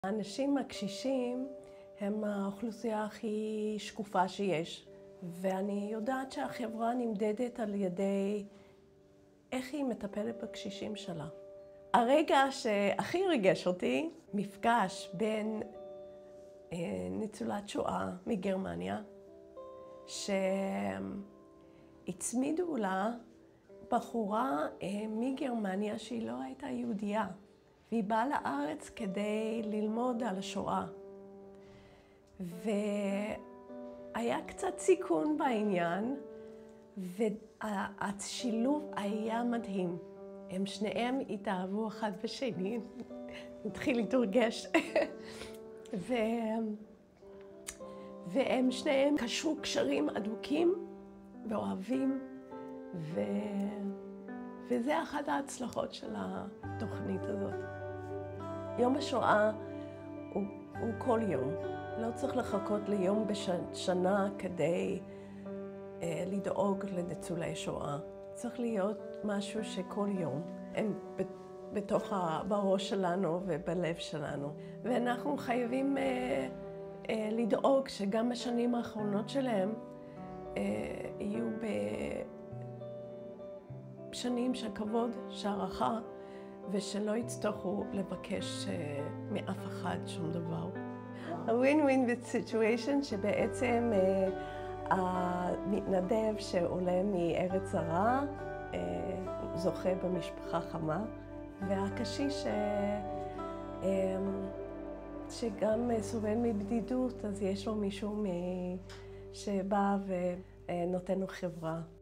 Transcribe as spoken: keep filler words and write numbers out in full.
האנשים הקשישים הם האוכלוסייה הכי שקופה שיש, ואני יודעת שהחברה נמדדת על ידי איך היא מטפלת בקשישים שלה. הרגע שהכי ריגש אותי, מפגש בין ניצולת שואה מגרמניה, שהצמידו לה בחורה מגרמניה שהיא לא הייתה יהודייה. והיא באה לארץ כדי ללמוד על השואה. והיה קצת סיכון בעניין, והשילוב היה מדהים. הם שניהם התאהבו אחד בשני, התחיל להתרגש. ו... והם שניהם קשרו קשרים אדוקים ואוהבים, ו... וזה אחת ההצלחות של התוכנית הזאת. יום השואה הוא, הוא כל יום. לא צריך לחכות ליום בשנה כדי אה, לדאוג לניצולי שואה. צריך להיות משהו שכל יום הם בתוך בראש שלנו ובלב שלנו. ואנחנו חייבים אה, אה, לדאוג שגם בשנים האחרונות שלהם אה, יהיו ב... שנים של כבוד, שהערכה, ושלא יצטרכו לבקש מאף אחד שום דבר. ה-win-win situation שבעצם המתנדב שעולה מארץ זרה זוכה במשפחה חמה, והקשיש שגם סובל מבדידות, אז יש לו מישהו שבא ונותן לו חברה.